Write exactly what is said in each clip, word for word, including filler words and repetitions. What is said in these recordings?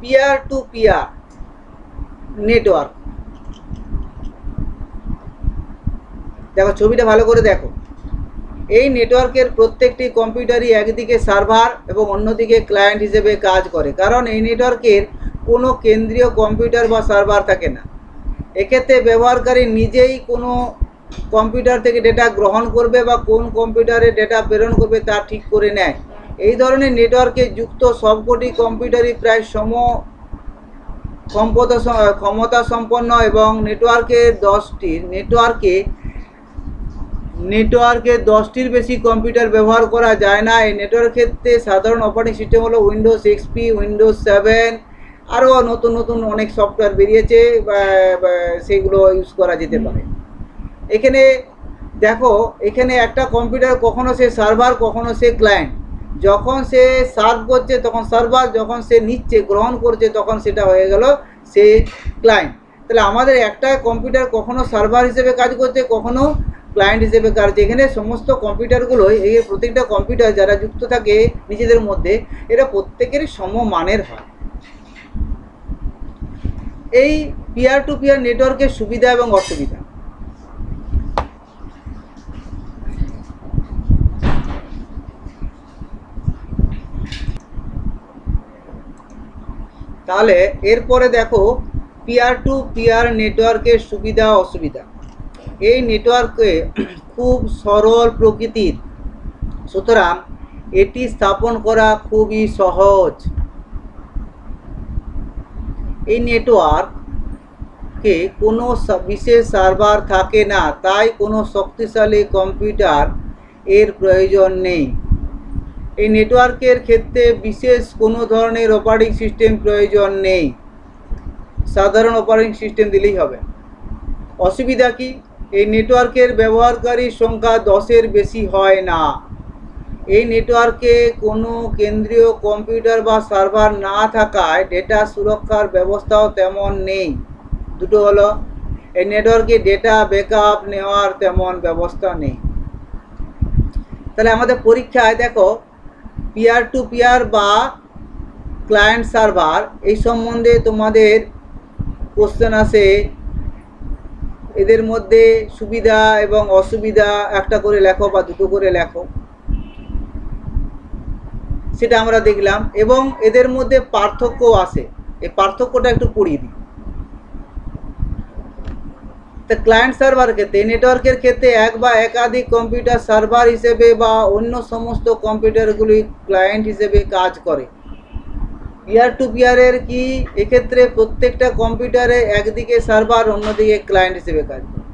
Peer to peer network. দেখো ছবিটা ভালো করে দেখো। এই নেটওয়ার্কের প্রত্যেকটি কম্পিউটারই একদিকে সার্ভার এবং অন্যদিকে ক্লায়েন্ট হিসেবে কাজ করে, কারণ এই নেটওয়ার্কের কোনো কেন্দ্রীয় কম্পিউটার বা সার্ভার থাকে না। এক্ষেত্রে ব্যবহারকারী নিজেই কোনো কম্পিউটার থেকে ডেটা গ্রহণ করবে বা কোন কম্পিউটারে ডেটা প্রেরণ করবে তা ঠিক করে নেয়। এই ধরনের নেটওয়ার্কে যুক্ত সবকটি কম্পিউটারই প্রায় সম ক্ষমতা ক্ষমতা সম্পন্ন এবং নেটওয়ার্কে দশটির নেটওয়ার্কে নেটওয়ার্কে দশটির বেশি কম্পিউটার ব্যবহার করা যায় না। এই নেটওয়ার্কের ক্ষেত্রে সাধারণ অপারেটিং সিস্টেম হলো উইন্ডোজ এক্সপি, উইন্ডোজ সেভেন, আরও নতুন নতুন অনেক সফটওয়্যার বেরিয়েছে, সেগুলো ইউজ করা যেতে পারে। এখানে দেখো, এখানে একটা কম্পিউটার কখনো সে সার্ভার, কখনো সে ক্লায়েন্ট। যখন সে সার্ভ করছে তখন সার্ভার, যখন সে নিচ্ছে গ্রহণ করছে তখন সেটা হয়ে গেল সে ক্লায়েন্ট। তাহলে আমাদের একটা কম্পিউটার কখনো সার্ভার হিসেবে কাজ করছে, কখনো ক্লায়েন্ট হিসেবে কাজ। এখানে সমস্ত কম্পিউটারগুলো, এই প্রত্যেকটা কম্পিউটার যারা যুক্ত থাকে নিজেদের মধ্যে, এরা প্রত্যেকেরই সমমানের হয়। এই পিয়ার টু পিয়ার নেটওয়ার্কের সুবিধা এবং অসুবিধা। তাহলে এরপরে দেখো পিয়ার টু পিয়ার নেটওয়ার্কের সুবিধা অসুবিধা। এই নেটওয়ার্কে খুব সরল প্রকৃতির, সুতরাং এটি স্থাপন করা খুবই সহজ। এই নেটওয়ার্কে কোনো বিশেষ সার্ভার থাকে না, তাই কোনো শক্তিশালী কম্পিউটার এর প্রয়োজন নেই। এই নেটওয়ার্কের ক্ষেত্রে বিশেষ কোনো ধরনের অপারেটিং সিস্টেম প্রয়োজন নেই, সাধারণ অপারেটিং সিস্টেম দিলেই হবে। অসুবিধা কি? এই নেটওয়ার্কের ব্যবহারকারীর সংখ্যা দশের বেশি হয় না। এই নেটওয়ার্কে কোনো কেন্দ্রীয় কম্পিউটার বা সার্ভার না থাকায় ডেটা সুরক্ষার ব্যবস্থাও তেমন নেই। দুটো হলো, এই নেটওয়ার্কে ডেটা ব্যাকআপ নেওয়ার তেমন ব্যবস্থা নেই। তাহলে আমাদের পরীক্ষায় দেখো পিয়ার টু পিয়ার বা ক্লায়েন্ট সার্ভার এই সম্বন্ধে তোমাদের কোশ্চেন আসে। এদের মধ্যে সুবিধা এবং অসুবিধা একটা করে লেখো বা দুটো করে লেখো, সেটা আমরা দেখলাম। এবং এদের মধ্যে পার্থক্য আছে, এই পার্থক্যটা একটু পড়িয়ে দিই। তা ক্লায়েন্ট সার্ভার ক্ষেত্রে, নেটওয়ার্কের ক্ষেত্রে এক বা একাধিক কম্পিউটার সার্ভার হিসেবে বা অন্য সমস্ত কম্পিউটারগুলি ক্লায়েন্ট হিসেবে কাজ করে। পিয়ার টু পিয়ারের কি, এক্ষেত্রে প্রত্যেকটা কম্পিউটারে একদিকে সার্ভার, অন্যদিকে ক্লায়েন্ট হিসেবে কাজ করে।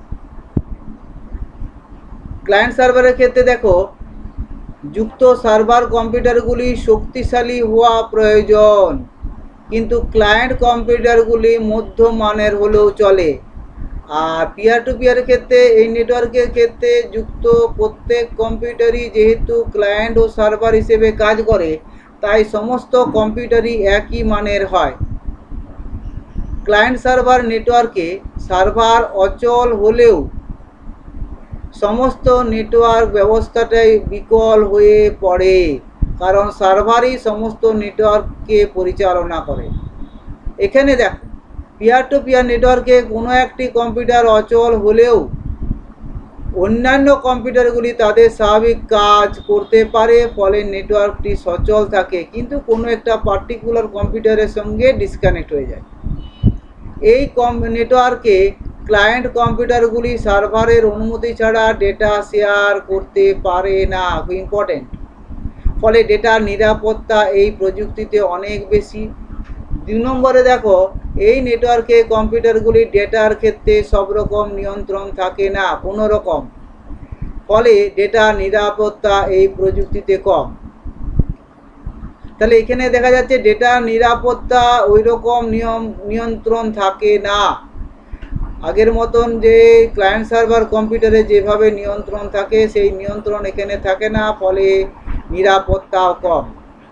ক্লায়েন্ট সার্ভারের ক্ষেত্রে দেখো, যুক্ত সার্ভার কম্পিউটারগুলি শক্তিশালী হওয়া প্রয়োজন, কিন্তু ক্লায়েন্ট কম্পিউটারগুলি মধ্যমানের হলেও চলে। আর পিয়ার টু পিয়ারের ক্ষেত্রে, এই নেটওয়ার্কের ক্ষেত্রে যুক্ত প্রত্যেক কম্পিউটারই যেহেতু ক্লায়েন্ট ও সার্ভার হিসেবে কাজ করে, তাই সমস্ত কম্পিউটারই একই মানের হয়। ক্লায়েন্ট সার্ভার নেটওয়ার্কে সার্ভার অচল হলেও সমস্ত নেটওয়ার্ক ব্যবস্থাটাই বিকল হয়ে পড়ে, কারণ সার্ভারই সমস্ত নেটওয়ার্ককে পরিচালনা করে। এখানে দেখো, পিয়ার টু পিয়ার নেটওয়ার্কে কোনো একটি কম্পিউটার অচল হলেও অন্যান্য কম্পিউটারগুলি তাদের স্বাভাবিক কাজ করতে পারে, ফলে নেটওয়ার্কটি সচল থাকে, কিন্তু কোনো একটা পার্টিকুলার কম্পিউটারের সঙ্গে ডিসকানেক্ট হয়ে যায়। এই কম নেটওয়ার্কে ক্লায়েন্ট কম্পিউটারগুলি সার্ভারের অনুমতি ছাড়া ডেটা শেয়ার করতে পারে না, ইম্পর্টেন্ট। ফলে ডেটার নিরাপত্তা এই প্রযুক্তিতে অনেক বেশি। দুই নম্বরে দেখো, এই নেটওয়ার্কে কম্পিউটারগুলি ডেটার ক্ষেত্রে সব রকম নিয়ন্ত্রণ থাকে না, কোনো রকম, ফলে ডেটার নিরাপত্তা এই প্রযুক্তিতে কম। তাহলে এখানে দেখা যাচ্ছে ডেটার নিরাপত্তা ওই রকম নিয়ম নিয়ন্ত্রণ থাকে না। আগের মতন যে ক্লায়েন্ট সার্ভার কম্পিউটারে যেভাবে নিয়ন্ত্রণ থাকে, সেই নিয়ন্ত্রণ এখানে থাকে না, ফলে নিরাপত্তাও কম।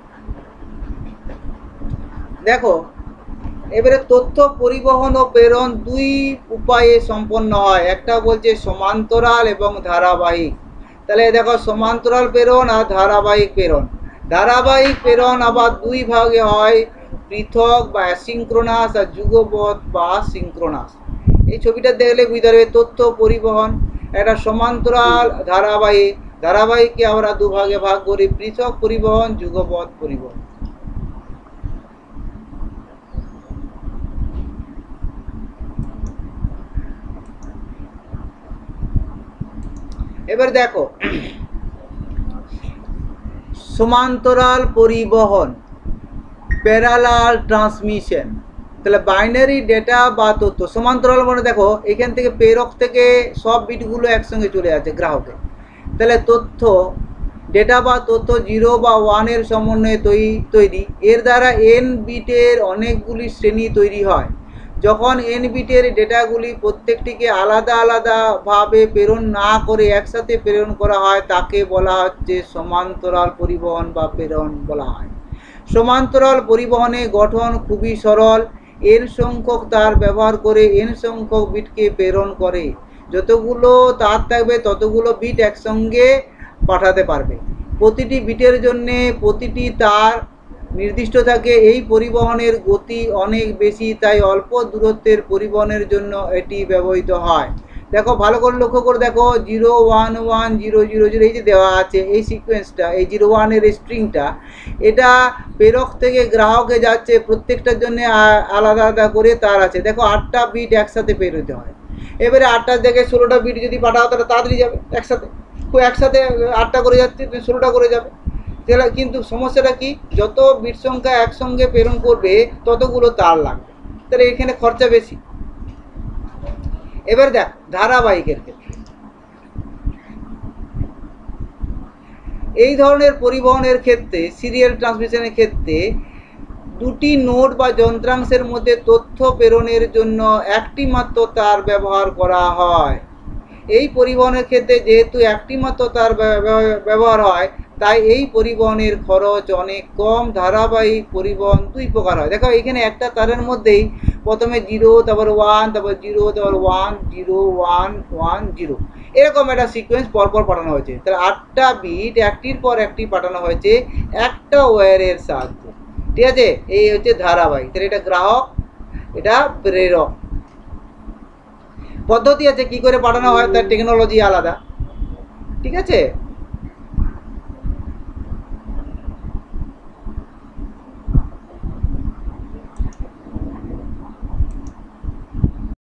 দেখো, এবারে তথ্য পরিবহন ও প্রেরণ দুই উপায়ে সম্পন্ন হয়। একটা বলছে সমান্তরাল এবং ধারাবাহিক। তাহলে দেখো, সমান্তরাল প্রেরণ আর ধারাবাহিক প্রেরণ। ধারাবাহিক প্রেরণ আবার দুই ভাগে হয়, পৃথক বা অ্যাসিঙ্ক্রোনাস আর যুগপৎ বা সিঙ্ক্রোনাস। এই ছবিটা দেখলে বুঝতে পারবে তথ্য পরিবহন একটা সমান্তরাল ধারাবাহিক। ধারাবাহিককে আমরা দুভাগে ভাগ করি, পৃথক পরিবহন, যুগপৎ পরিবহন। এবার দেখো সমান্তরাল পরিবহন, প্যারালাল ট্রান্সমিশন। তাহলে বাইনারি ডেটা বা তথ্য সমান্তরাল মানে দেখো এখান থেকে প্রেরক থেকে সব বিটগুলো একসঙ্গে চলে যাচ্ছে গ্রাহকে। তাহলে তথ্য ডেটা বা তথ্য জিরো বা ওয়ানের সমন্বয়ে তৈরি তৈরি এর দ্বারা এন বিটের অনেকগুলি শ্রেণী তৈরি হয়। যখন এন বিটের ডেটাগুলি প্রত্যেকটিকে আলাদা আলাদাভাবে প্রেরণ না করে একসাথে প্রেরণ করা হয় তাকে বলা হচ্ছে সমান্তরাল পরিবহন বা প্রেরণ বলা হয়। সমান্তরাল পরিবহনে গঠন খুবই সরল। এন সংখ্যক তার ব্যবহার করে এন সংখ্যক বিটকে প্রেরণ করে। যতগুলো তার থাকবে ততগুলো বিট একসঙ্গে পাঠাতে পারবে। প্রতিটি বিটের জন্য প্রতিটি তার নির্দিষ্ট থাকে। এই পরিবহনের গতি অনেক বেশি, তাই অল্প দূরত্বের পরিবহনের জন্য এটি ব্যবহৃত হয়। দেখো ভালো করে লক্ষ্য করে দেখো zero one one zero zero zero এই যে দেওয়া আছে এই সিকোয়েন্সটা, এই জিরো ওয়ানের স্ট্রিংটা, এটা প্রেরক থেকে গ্রাহকে যাচ্ছে। প্রত্যেকটার জন্য আলাদা আলাদা করে তার আছে। দেখো আটটা বিট একসাথে প্রেরিত হয়। এবারে আটটার জায়গায় ষোলোটা বিট যদি পাঠাও তাহলে তাড়াতাড়ি যাবে একসাথে। একসাথে আটটা করে যাচ্ছে ষোলোটা করে যাবে। কিন্তু সমস্যাটা কি, যত বিট সংখ্যা একসঙ্গে প্রেরণ করবে ততগুলো তার লাগবে, তাহলে এখানে খরচা বেশি। এবার দেখ ধারাবাহিকের ক্ষেত্রে এই ধরনের পরিবহনের ক্ষেত্রে সিরিয়াল ট্রান্সমিশনের ক্ষেত্রে দুটি নোড বা যন্ত্রাংশের মধ্যে তথ্য প্রেরণের জন্য একটি মাত্র তার ব্যবহার করা হয়। এই পরিবহনের ক্ষেত্রে যেহেতু একটি মাত্র তার ব্যবহার হয় তাই এই পরিবহনের খরচ অনেক কম। ধারাবাহিক পরিবহন দুই প্রকার হয়। দেখো এখানে একটা তারের মধ্যেই প্রথমে জিরো, তারপর ওয়ান, তারপর জিরো, তারপর one, zero, one, one, zero, এরকম একটা সিকোয়েন্স পরপর পাঠানো হয়েছে। তাহলে আটটা বিট একটির পর একটি পাঠানো হয়েছে একটা ওয়্যারের সাহায্যে। ঠিক আছে, এই হচ্ছে ধারাবাহিক। তাহলে এটা গ্রাহক, এটা প্রেরক। পদ্ধতি আছে কি করে পাঠানো হয়, তার টেকনোলজি আলাদা। ঠিক আছে।